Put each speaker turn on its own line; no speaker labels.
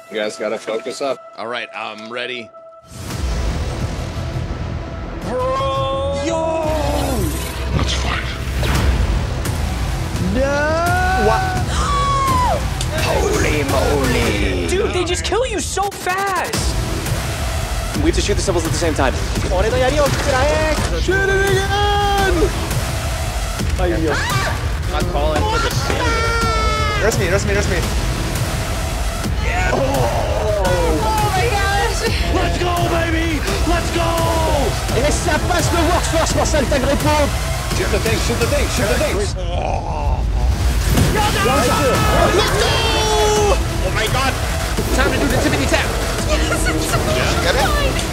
You guys gotta focus up.
All right, I'm ready.
Yo!
Let's fight.
No!
What? Holy moly!
Dude, they just kill you so fast!
We have to shoot the symbols at the same time.
Shoot it again! Ay, Dios.
I'm calling for the sim.
Rest me.
Yeah.
Oh my gosh!
Let's go, baby! Let's go! Et ça passe le workforce, Marcel, t'as répondu!
Shoot the thing.
Let's go!
Oh my god! Time to do the tippity tap!
Yes, it's so
Get it?